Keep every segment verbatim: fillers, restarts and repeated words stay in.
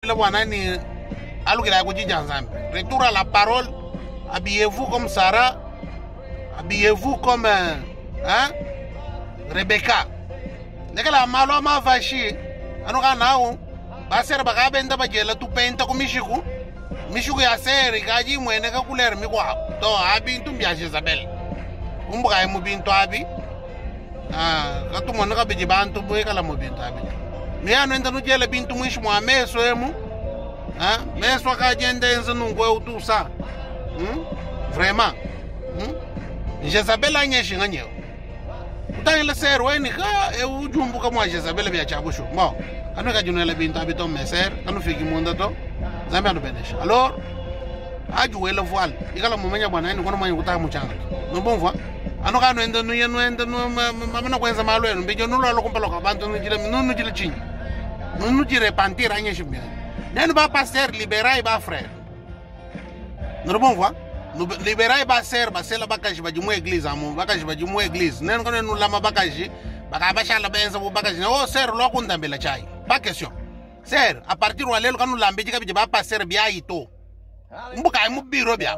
le wanani alugila ko jija nzambe. Retour à la parole. Habillez-vous comme Sarah. Habillez-vous comme hein Rebecca. Nekala malo ma vashi. Ano ka nawo. Ba ser ba ka benda ba jela tu penta ko mishiku. Mishiku ya ser gaji mwene ka kuler mi kwa. To abi ntumbi ya Jezabel. Umbuka mu bintu abi. Ah, katu mwana ka biji bantu boy kala mo bintu abi. Mi ano enda no jela bintu mwishi mwa meso emu. Ah, meso ka jende enzo nungwe utusa. Hmm? Vraiment. Hmm? Jezabel anyeshi nganyeo. Utangile ser weni ka e ujumbuka mwa Jezabel bya chabushu. Mo, anu ka junela bintu abi to meser, anu fiki munda to. Zambi anu benesh. Alors, aju wele voile. Ikala mumenya bwana ni kono manya kutaka muchanga. No bon voix. Anu ka no enda no yenu enda no mamana kwenza malo enu bijo no lo kumpelo ka bantu no jile no no jile chinyi. No no jile pantir anyeshi bya. Nenu ba pasteur libéral ba frère. No bon voix. No libéral ba ser ba sela bakaji ba jumu église amu bakaji ba jumu église nen kono no lama bakaji baka ba shala benza bu bakaji oh ser lo ko ndambela chai pas question ser à partir wa lelo kanu lambe jika bi ba passer bia ito mbuka mu biro bia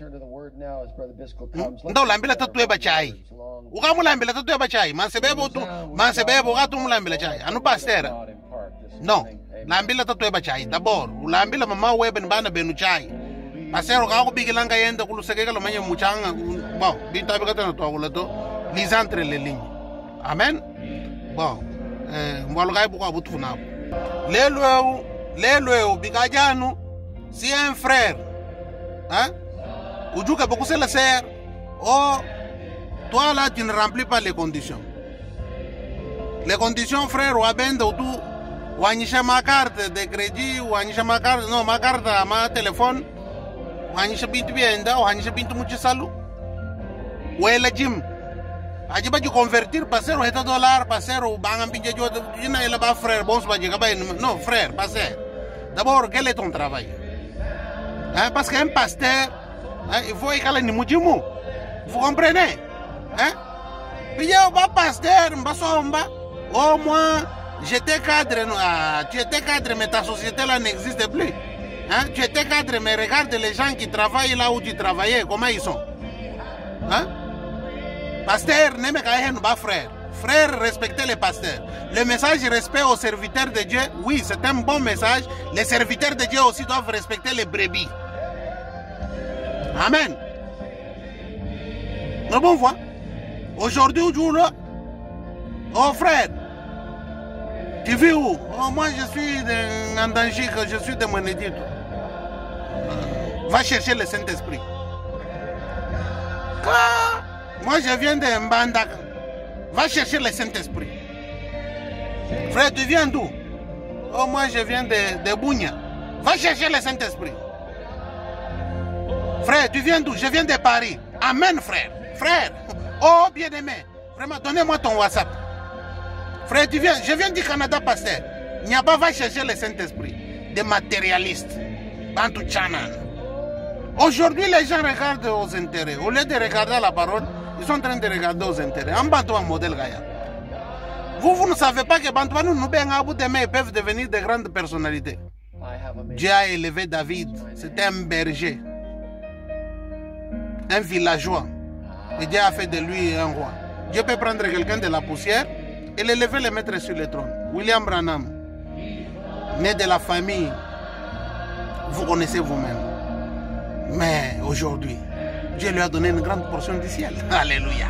ndo lambela tatu ba chai uka mu lambela tatu ba chai man sebebo tu man sebebo ga tu mu lambela chai anu passer no lambela tatu ba chai d'abord lambela mama weben bana benu chai Pasero ka ko bigilanga yenda kulusegeka lo manye muchanga bon binta be katana to akulato lisantre le lignes amen bon eh mwalo kai buka butu na lelo lelo bigajanu si un frère hein ujuka beaucoup la sœur oh toi là tu ne remplis pas les conditions les conditions frère wa benda tu wanyisha ma carte de crédit wanyisha ma carte non ma carte ma téléphone wanyisha bintu bienda wanyisha bintu muchisalu wela jim ajiba ju convertir pasero heta dollar pasero bangam pinje jo ina ela ba frère bon ba jiga ba non frère passer d'abord quel est ton travail hein parce qu'un pasteur hein, il faut ikala ni mujimu vous comprenez hein biyo ba pasteur mbasomba au moins j'étais cadre ah, tu étais cadre mais ta société là n'existe plus. Hein? Tu étais cadre, mais regarde les gens qui travaillent là où tu travaillais, comment ils sont. Hein? Pasteur, n'est pas frère. Frère, respectez les pasteurs. Le message respect aux serviteurs de Dieu, oui, c'est un bon message. Les serviteurs de Dieu aussi doivent respecter les brebis. Amen. Nous bon voix. Aujourd'hui, aujourd'hui, oh frère, tu vis où? Oh, moi, je suis en danger, je suis de mon édite. Va chercher le Saint-Esprit. Ah, moi, je viens de Mbanda. Va chercher le Saint-Esprit. Frère, tu viens d'où? Oh, moi, je viens de, de Bounia. Va chercher le Saint-Esprit. Frère, tu viens d'où? Je viens de Paris. Amen, frère. Frère. Oh, bien-aimé. Vraiment, donnez-moi ton WhatsApp. Frère, tu viens, je viens du Canada, pasteur. Niaba va chercher le Saint-Esprit. Des matérialistes. Bantu Chanan. Aujourd'hui, les gens regardent aux intérêts. Au lieu de regarder la parole, ils sont en train de regarder aux intérêts. En Bantu, un modèle Gaïa. Vous, vous ne savez pas que Bantu, nous, nous, demain, peuvent devenir de grandes personnalités. Dieu a élevé David. C'était un berger. Un villageois. Et Dieu a fait de lui un roi. Dieu peut prendre quelqu'un de la poussière et l'élever, le mettre sur le trône. William Branham, né de la famille, vous connaissez vous-même. Mais aujourd'hui, Dieu lui a donné une grande portion du ciel. Alléluia.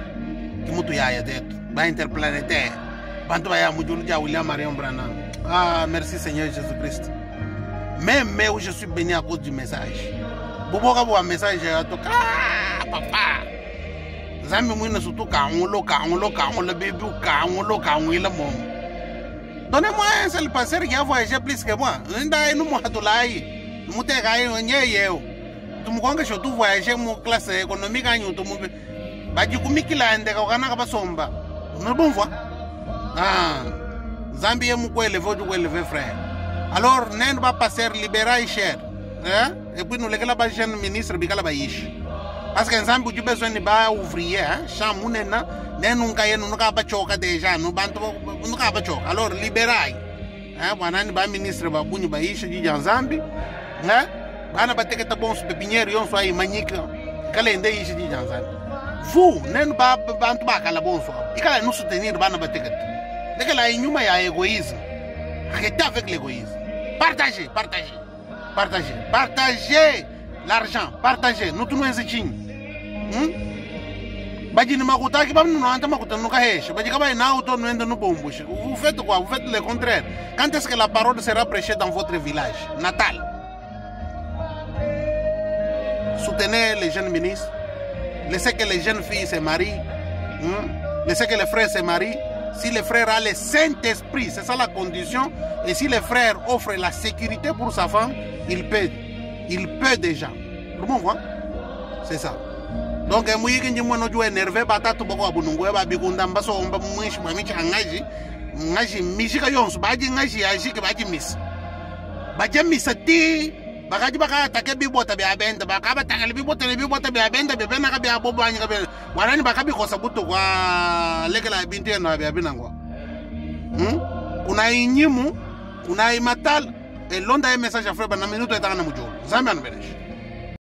Interplanétaire. William Marion Branham. Ah, merci Seigneur Jésus-Christ. Même mais où je suis béni à cause du message. Bobo un message à toi. Ah, papa. Zambi mouina surtout quand on l'a, quand on l'a, quand on l'a bébé, quand on l'a, quand on l'a mon. Donnez-moi un seul pasteur qui a voyagé plus que moi. Nous m'avons tout là. Nous t'ai gagné un yéyo. Tu me connais surtout voyager mon classe économique à nous. Tu me bah du coup Mikila ande kakana kabasomba. Nous bon voix. Ah, Zambi est mon quoi élevé du quoi élevé frère. Alors n'en va passer libéral cher. Hein? Et puis nous les gars là jeune ministre bikala bayish. Parce que Zambi tu besoin de ba ouvrier, hein? Chamou nena, n'en nous gagne nous n'avons pas choqué déjà. Nous bantu nous n'avons pas choqué. Alors libéral. eh bwanani ba ministre ba bunyi ba isha ji janzambi eh bana bateketa bon su pepiniere yon so ay manyika kala ende isha ji janzambi vous nen ba bantu ba kala bon so ikala nous soutenir bana bateketa nekala inyuma ya égoïsme. Arrêtez avec l'égoïsme. Partagez, partagez, partagez, partagez l'argent, partagez. Nous tous nous enseignes. Badji ni makutaki ba nous anta makuta nous kahesha. Badji kaba ina auto nous enda nous bombushi. Vous faites quoi? Vous faites le contraire. Quand est-ce que la parole sera prêchée dans votre village natal? Soutenez les jeunes ministres. Laissez que les jeunes filles se marient. Laissez que les frères se marient. Si le frère a le Saint-Esprit, c'est ça la condition. Et si le frère offre la sécurité pour sa femme, il peut. Il peut déjà. Comment voir? C'est ça. Donc, moi, je suis énervé, je suis énervé, bakaji baka take bibota bya benda baka batanga bibota le bibota bya benda bya bena ka bya bobo anya bya warani baka bikosa buto kwa lekela binti na bya binangwa hmm kuna inyimu kuna imatal e londa e message afre bana minuto etanga na mujo zambi anbelesh